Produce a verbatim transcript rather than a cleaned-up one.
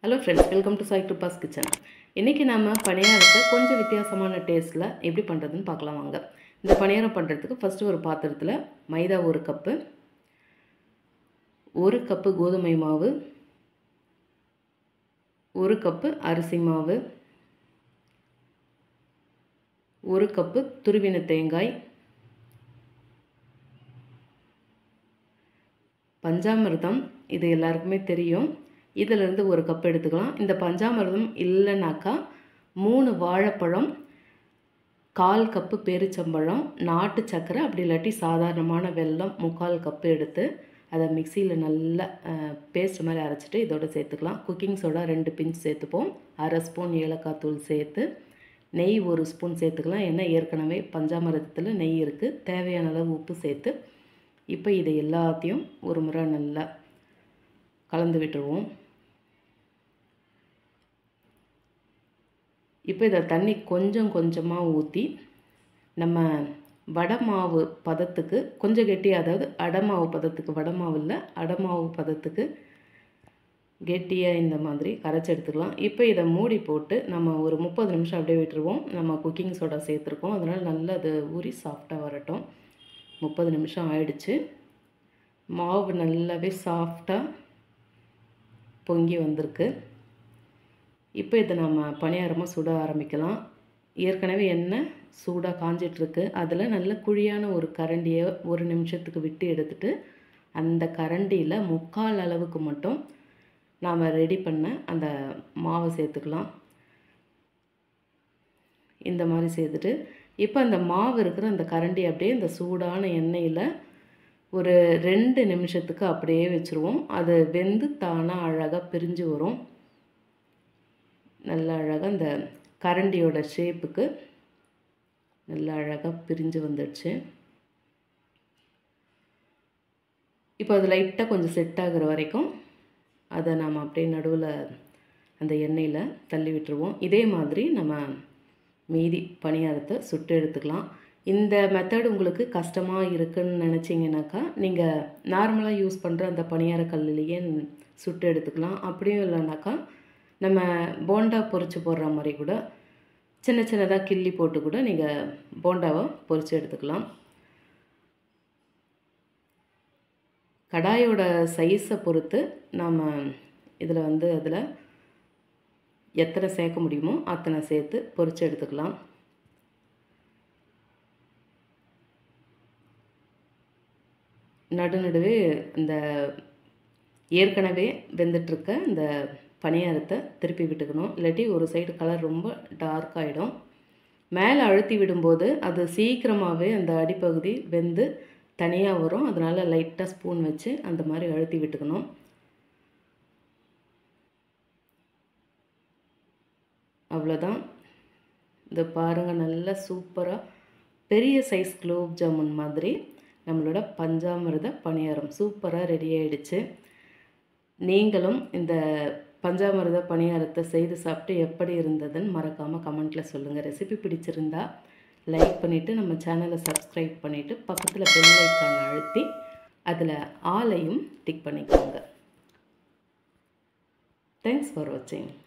Hello friends, welcome to Sai Kirupa's kitchen. இன்றைக்கி நம்ம பணியாரத்தை கொஞ்சம் வித்தியாசமான டேஸ்ட்டில் எப்படி பண்ணுறதுன்னு பார்க்கலாம் வாங்க. இந்த பணியாரம் பண்ணுறதுக்கு ஃபஸ்ட்டு ஒரு பாத்திரத்தில் மைதா ஒரு கப்பு, ஒரு கப்பு கோதுமை மாவு, ஒரு கப்பு அரிசி மாவு, ஒரு கப்பு துருவின தேங்காய், பஞ்சாமிர்தம், இது எல்லாருக்குமே தெரியும். இதிலிருந்து ஒரு கப் எடுத்துக்கலாம். இந்த பஞ்சாமிர்தம் இல்லைனாக்கா மூணு வாழைப்பழம், கால் கப்பு பேரிச்சம்பழம், நாட்டு சர்க்கரை, அப்படி இல்லாட்டி சாதாரணமான வெல்லம் முக்கால் கப்பு எடுத்து அதை மிக்சியில் நல்லா பேஸ்ட் மாதிரி அரைச்சிட்டு இதோடு சேர்த்துக்கலாம். குக்கிங் சோடா ரெண்டு பிஞ்ச் சேர்த்துப்போம். அரை ஸ்பூன் ஏலக்காய் தூள் சேர்த்து நெய் ஒரு ஸ்பூன் சேர்த்துக்கலாம். ஏன்னா ஏற்கனவே பஞ்சாமிர்தத்தில் நெய் இருக்குது. தேவையான அளவு உப்பு சேர்த்து இப்போ இதை எல்லாத்தையும் ஒரு முறை நல்லா கலந்து விட்டுருவோம். இப்போ இதை தண்ணி கொஞ்சம் கொஞ்சமாக ஊற்றி நம்ம வடை மாவு பதத்துக்கு கொஞ்சம் கெட்டி, அதாவது அடை மாவு பதத்துக்கு, வடை மாவு இல்லை அடை மாவு பதத்துக்கு கெட்டியாக இந்த மாதிரி கரைச்சி எடுத்துக்கலாம். இப்போ இதை மூடி போட்டு நம்ம ஒரு முப்பது நிமிஷம் அப்படியே விட்டுருவோம். நம்ம குக்கிங் சோடா சேர்த்துருக்கோம், அதனால் நல்லா அது ஊறி சாஃப்டாக வரட்டும். முப்பது நிமிஷம் ஆயிடுச்சு. மாவு நல்லாவே சாஃப்டாக பொங்கி வந்திருக்கு. இப்போ இதை நம்ம பணியாரமாக சுட ஆரம்பிக்கலாம். ஏற்கனவே எண்ணெய் சூடாக காஞ்சிட்ருக்கு. அதில் நல்ல குழியான ஒரு கரண்டியை ஒரு நிமிஷத்துக்கு விட்டு எடுத்துட்டு அந்த கரண்டியில் முக்கால் அளவுக்கு மட்டும் நாம் ரெடி பண்ண அந்த மாவை சேர்த்துக்கலாம். இந்த மாதிரி சேர்த்துட்டு இப்போ அந்த மாவு இருக்கிற அந்த கரண்டி அப்படியே இந்த சூடான எண்ணெயில் ஒரு ரெண்டு நிமிஷத்துக்கு அப்படியே வச்சுருவோம். அது வெந்து தானாக அழகாக பிரிஞ்சு வரும். நல்லா அழகாக அந்த கரண்டியோட ஷேப்புக்கு நல்லா அழகாக பிரிஞ்சு வந்துடுச்சு. இப்போ அது லைட்டாக கொஞ்சம் செட் ஆகிற வரைக்கும் அதை நாம் அப்படியே நடுவில் அந்த எண்ணெயில் தள்ளி விட்டுருவோம். இதே மாதிரி நம்ம மீதி பணியாரத்தை சுட்டு எடுத்துக்கலாம். இந்த மெத்தட் உங்களுக்கு கஷ்டமாக இருக்குதுன்னு நினச்சிங்கனாக்கா நீங்கள் நார்மலாக யூஸ் பண்ணுற அந்த பணியார கல்லுலேயே சுட்டு எடுத்துக்கலாம். அப்படியும் இல்லைனாக்கா நம்ம போண்டா பொரித்து போடுற மாதிரி கூட சின்ன சின்னதாக கிள்ளி போட்டு கூட நீங்கள் போண்டாவை பொரித்து எடுத்துக்கலாம். கடாயோட சைஸை பொறுத்து நாம் இதில் வந்து அதில் எத்தனை சேர்க்க முடியுமோ அத்தனை சேர்த்து பொரித்து எடுத்துக்கலாம். நடுநடுவே இந்த ஏற்கனவே வெந்துட்டுருக்க இந்த பணியாரத்தை திருப்பி விட்டுக்கணும். இல்லாட்டி ஒரு சைடு கலர் ரொம்ப டார்க் ஆகிடும். மேலே அழுத்தி விடும்போது அது சீக்கிரமாகவே அந்த அடிப்பகுதி வெந்து தனியாக வரும். அதனால் லைட்டாக ஸ்பூன் வச்சு அந்த மாதிரி அழுத்தி விட்டுக்கணும். அவ்வளோதான். இந்த பாருங்கள், நல்லா சூப்பராக பெரிய சைஸ் குலோப் ஜாமுன் மாதிரி நம்மளோட பஞ்சாமிர்த பணியாரம் சூப்பராக ரெடி ஆகிடுச்சு. நீங்களும் இந்த பஞ்சாமிர்த பணியாரத்தை செய்து சாப்பிட்டு எப்படி இருந்ததுன்னு மறக்காமல் கமெண்ட்டில் சொல்லுங்கள். ரெசிபி பிடிச்சிருந்தா லைக் பண்ணிவிட்டு நம்ம சேனலை சப்ஸ்கிரைப் பண்ணிவிட்டு பக்கத்தில் பெல் ஐக்கானை அழுத்தி அதில் ஆலையும் டிக் பண்ணிக்கோங்க. தேங்க்ஸ் ஃபார் வாட்சிங்.